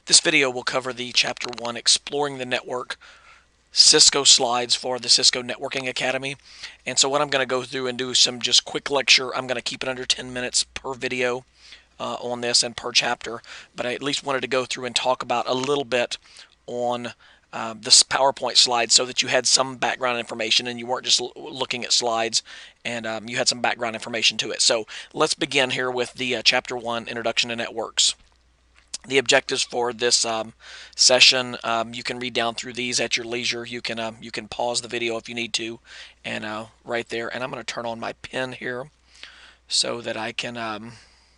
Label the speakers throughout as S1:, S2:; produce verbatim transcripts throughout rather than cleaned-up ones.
S1: This video will cover the Chapter one Exploring the Network Cisco slides for the Cisco Networking Academy. And so what I'm going to go through and do some just quick lecture. I'm going to keep it under ten minutes per video uh, on this and per chapter, but I at least wanted to go through and talk about a little bit on uh, this PowerPoint slide so that you had some background information and you weren't just looking at slides, and um, you had some background information to it. So let's begin here with the uh, Chapter one Introduction to Networks. The objectives for this um, session, um, you can read down through these at your leisure. You can uh, you can pause the video if you need to, and uh, right there. And I'm going to turn on my pen here so that I can um,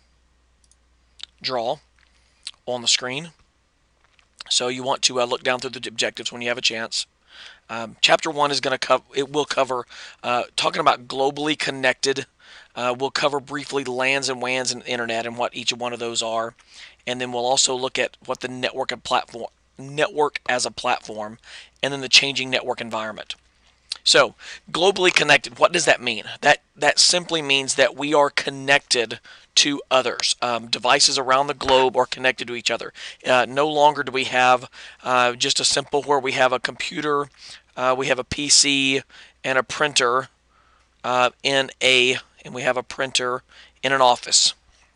S1: draw on the screen. So you want to uh, look down through the objectives when you have a chance. Um, chapter one is going to cover. It will cover uh, talking about globally connected. Uh, we'll cover briefly LANs and WANs and internet and what each one of those are, and then we'll also look at what the network and platform network as a platform, and then the changing network environment. So, globally connected. What does that mean? That that simply means that we are connected to others. Um, devices around the globe are connected to each other. Uh, no longer do we have uh, just a simple where we have a computer, uh, we have a P C and a printer uh, in a and we have a printer in an office.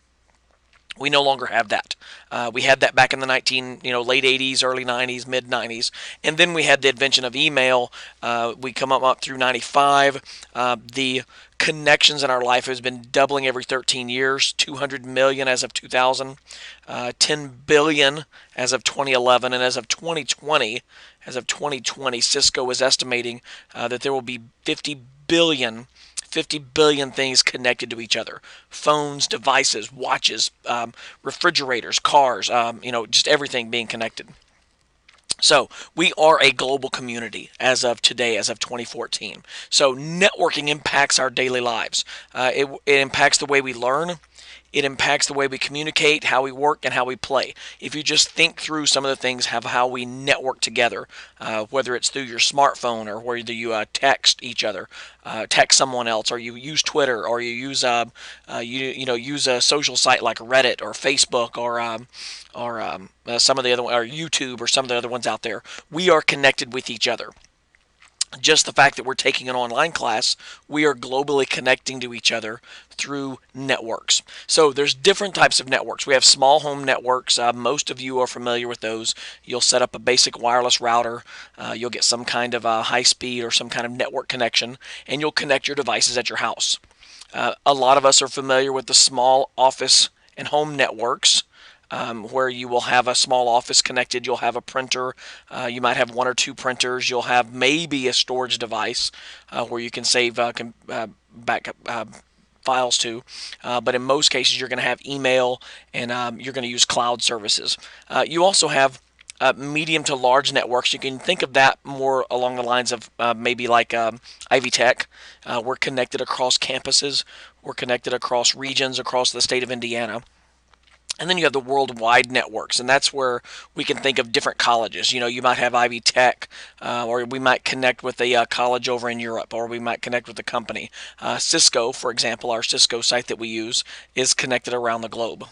S1: We no longer have that. Uh, we had that back in the nineteen, you know, late eighties, early nineties, mid nineties, and then we had the invention of email. Uh, we come up, up through ninety-five. Uh, the connections in our life has been doubling every thirteen years. two hundred million as of two thousand, uh, ten billion as of twenty eleven, and as of twenty twenty, as of twenty twenty, Cisco is estimating uh, that there will be fifty billion. fifty billion things connected to each other. Phones, devices, watches, um, refrigerators, cars, um, you know, just everything being connected. So we are a global community as of today, as of twenty fourteen. So networking impacts our daily lives. Uh, it, it impacts the way we learn. It impacts the way we communicate, how we work, and how we play. If you just think through some of the things of how we network together, uh, whether it's through your smartphone or whether you uh, text each other, uh, text someone else, or you use Twitter, or you use uh, uh, you you know use a social site like Reddit or Facebook or um, or um, uh, some of the other or YouTube or some of the other ones out there, we are connected with each other. Just the fact that we're taking an online class, we are globally connecting to each other through networks. So there's different types of networks. We have small home networks. Uh, most of you are familiar with those. You'll set up a basic wireless router. Uh, you'll get some kind of a high speed or some kind of network connection, and you'll connect your devices at your house. Uh, a lot of us are familiar with the small office and home networks. Um, where you will have a small office connected, you'll have a printer, uh, you might have one or two printers, you'll have maybe a storage device uh, where you can save uh, com uh, backup uh, files to, uh, but in most cases you're going to have email, and um, you're going to use cloud services. Uh, you also have uh, medium to large networks. You can think of that more along the lines of uh, maybe like um, Ivy Tech. Uh, we're connected across campuses, we're connected across regions across the state of Indiana. And then you have the worldwide networks, and that's where we can think of different colleges. You know, you might have Ivy Tech, uh, or we might connect with a uh, college over in Europe, or we might connect with a company. Uh, Cisco, for example, our Cisco site that we use, is connected around the globe.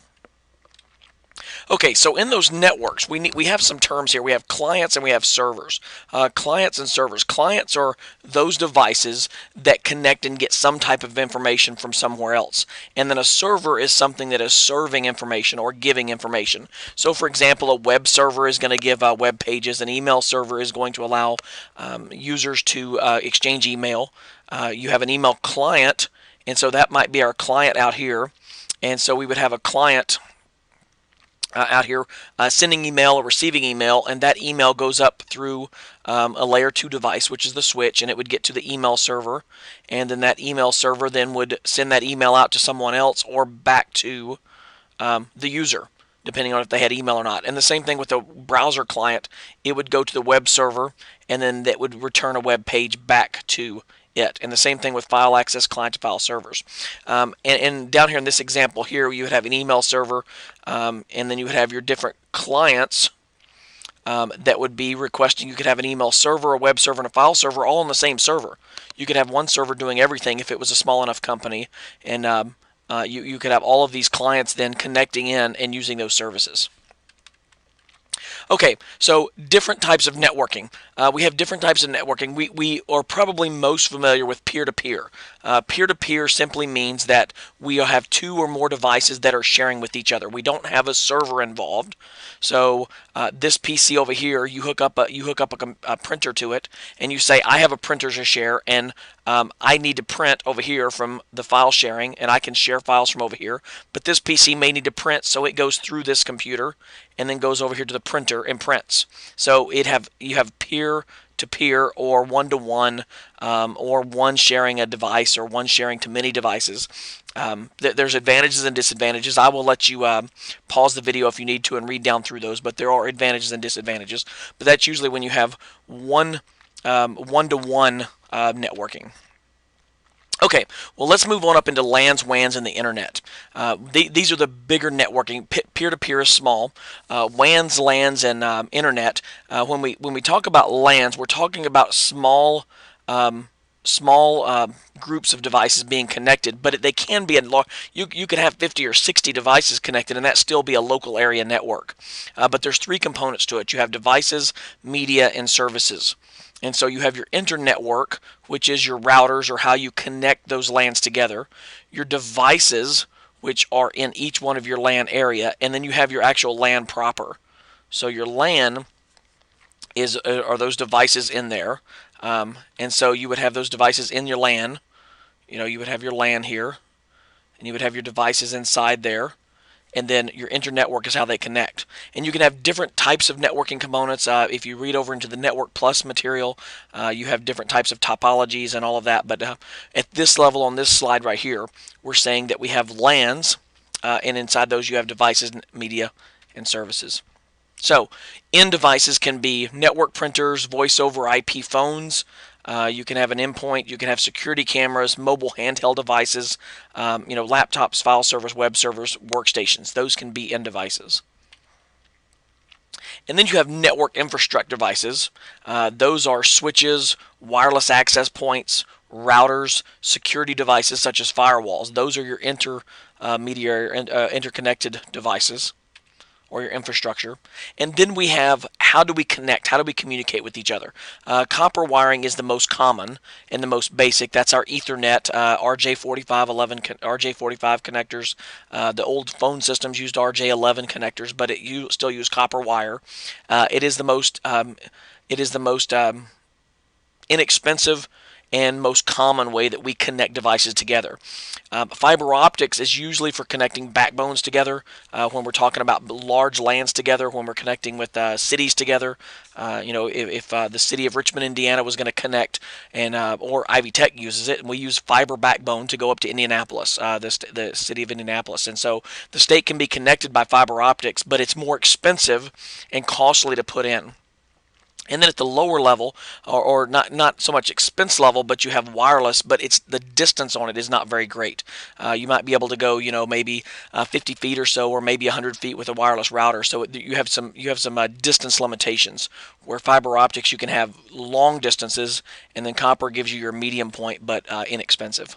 S1: Okay, so in those networks, we need, we have some terms here. We have clients and we have servers. Uh, clients and servers. Clients are those devices that connect and get some type of information from somewhere else. And then a server is something that is serving information or giving information. So, for example, a web server is going to give uh, web pages. An email server is going to allow um, users to uh, exchange email. Uh, you have an email client, and so that might be our client out here. And so we would have a client Uh, out here uh, sending email or receiving email, and that email goes up through um, a layer two device, which is the switch, and it would get to the email server, and then that email server then would send that email out to someone else or back to um, the user, depending on if they had email or not. And the same thing with the browser client. It would go to the web server, and then that would return a web page back to it. And the same thing with file access client to file servers. Um, and, and down here in this example here, you would have an email server, um, and then you would have your different clients um, that would be requesting. You could have an email server, a web server, and a file server all on the same server. You could have one server doing everything if it was a small enough company, and um, uh, you, you could have all of these clients then connecting in and using those services. Okay, so different types of networking. Uh, we have different types of networking. We, we are probably most familiar with peer-to-peer. Uh, peer-to-peer simply means that we have two or more devices that are sharing with each other. We don't have a server involved. So uh, this P C over here, you hook up a you hook up a, a printer to it, and you say, I have a printer to share, and um, I need to print over here from the file sharing, and I can share files from over here. But this P C may need to print, so it goes through this computer and then goes over here to the printer and prints. So it have you have peer to peer or one to one, um, or one sharing a device or one sharing to many devices. Um, th there's advantages and disadvantages. I will let you uh, pause the video if you need to and read down through those, but there are advantages and disadvantages. But that's usually when you have one um, one to one uh, networking. Okay, well, let's move on up into LANs, W A Ns, and the internet. Uh, the, these are the bigger networking. Peer-to-peer is small. Uh, W A Ns, LANs, and um, internet. Uh, when we when we talk about LANs, we're talking about small um, small uh, groups of devices being connected, but they can be a large. You you could have fifty or sixty devices connected, and that still be a local area network. Uh, but there's three components to it. You have devices, media, and services. And so you have your internetwork, which is your routers or how you connect those LANs together, your devices, which are in each one of your LAN area, and then you have your actual LAN proper. So your LAN is uh, are those devices in there, um, and so you would have those devices in your LAN. You know, you would have your LAN here, and you would have your devices inside there. And then your internetwork is how they connect. And you can have different types of networking components. Uh, if you read over into the Network Plus material, uh, you have different types of topologies and all of that. But uh, at this level on this slide right here, we're saying that we have LANs, uh, and inside those you have devices, media, and services. So end devices can be network printers, voice over I P phones. Uh, you can have an endpoint. You can have security cameras, mobile handheld devices, um, you know, laptops, file servers, web servers, workstations. Those can be end devices. And then you have network infrastructure devices. Uh, those are switches, wireless access points, routers, security devices such as firewalls. Those are your intermediary, uh, interconnected devices, or your infrastructure. And then we have, how do we connect? How do we communicate with each other? Uh, copper wiring is the most common and the most basic. That's our Ethernet, uh, R J forty-five eleven, R J forty-five connectors. Uh, the old phone systems used R J eleven connectors, but it you still use copper wire. Uh, it is the most, um, it is the most um, inexpensive and most common way that we connect devices together. Um, fiber optics is usually for connecting backbones together, uh, when we're talking about large LANs together, when we're connecting with uh, cities together. Uh, you know, if, if uh, the city of Richmond, Indiana was going to connect, and uh, or Ivy Tech uses it, and we use fiber backbone to go up to Indianapolis, uh, the, the city of Indianapolis. And so the state can be connected by fiber optics, but it's more expensive and costly to put in. And then at the lower level, or, or not not so much expense level, but you have wireless, but it's the distance on it is not very great. Uh, you might be able to go, you know, maybe uh, fifty feet or so, or maybe one hundred feet with a wireless router. So it, you have some you have some uh, distance limitations. Where fiber optics, you can have long distances, and then copper gives you your medium point, but uh, inexpensive.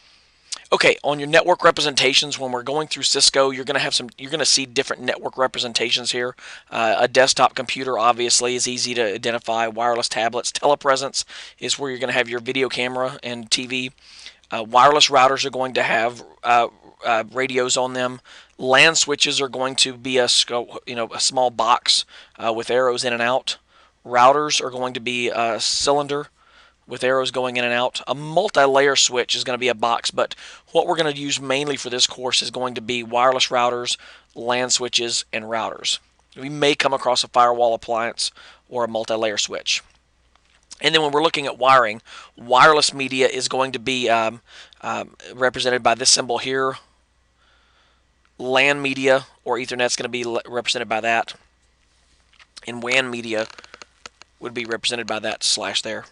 S1: Okay, on your network representations, when we're going through Cisco, you're going to have some. You're going to see different network representations here. Uh, a desktop computer obviously is easy to identify. Wireless tablets, telepresence is where you're going to have your video camera and T V. Uh, wireless routers are going to have uh, uh, radios on them. LAN switches are going to be a you know a small box uh, with arrows in and out. Routers are going to be a cylinder with arrows going in and out. A multi-layer switch is going to be a box, but what we're going to use mainly for this course is going to be wireless routers, LAN switches, and routers. We may come across a firewall appliance or a multi-layer switch. And then when we're looking at wiring, wireless media is going to be um, um, represented by this symbol here. LAN media or Ethernet is going to be represented by that. And W A N media would be represented by that slash there.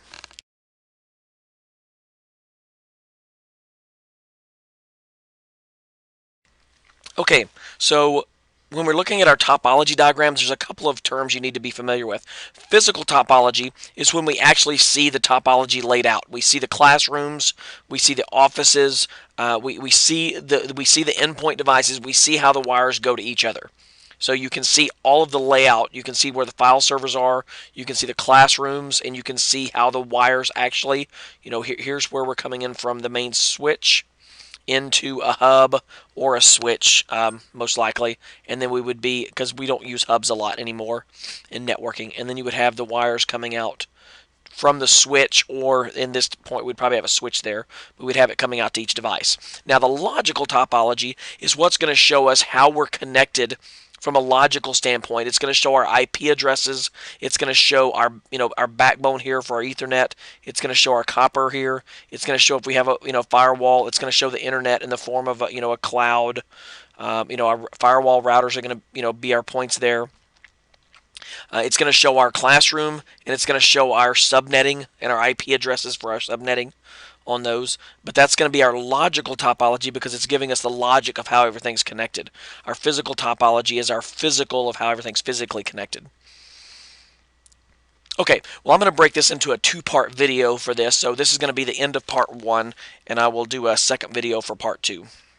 S1: Okay, so when we're looking at our topology diagrams, there's a couple of terms you need to be familiar with. Physical topology is when we actually see the topology laid out. We see the classrooms, we see the offices, uh, we, we see the we see the endpoint devices, we see how the wires go to each other. So you can see all of the layout. You can see where the file servers are. You can see the classrooms, and you can see how the wires actually, you know, here, here's where we're coming in from the main switch into a hub or a switch, um, most likely. And then we would be, because we don't use hubs a lot anymore in networking, and then you would have the wires coming out from the switch, or in this point we'd probably have a switch there, but we'd have it coming out to each device. Now the logical topology is what's going to show us how we're connected from a logical standpoint. It's going to show our I P addresses. It's going to show our, you know, our backbone here for our Ethernet. It's going to show our copper here. It's going to show if we have a, you know, firewall. It's going to show the internet in the form of a, you know, a cloud. Um, you know, our firewall routers are going to, you know, be our points there. Uh, it's going to show our classroom, and it's going to show our subnetting and our I P addresses for our subnetting on those. But that's going to be our logical topology because it's giving us the logic of how everything's connected. Our physical topology is our physical of how everything's physically connected. Okay, well, I'm going to break this into a two-part video for this. So this is going to be the end of part one, and I will do a second video for part two.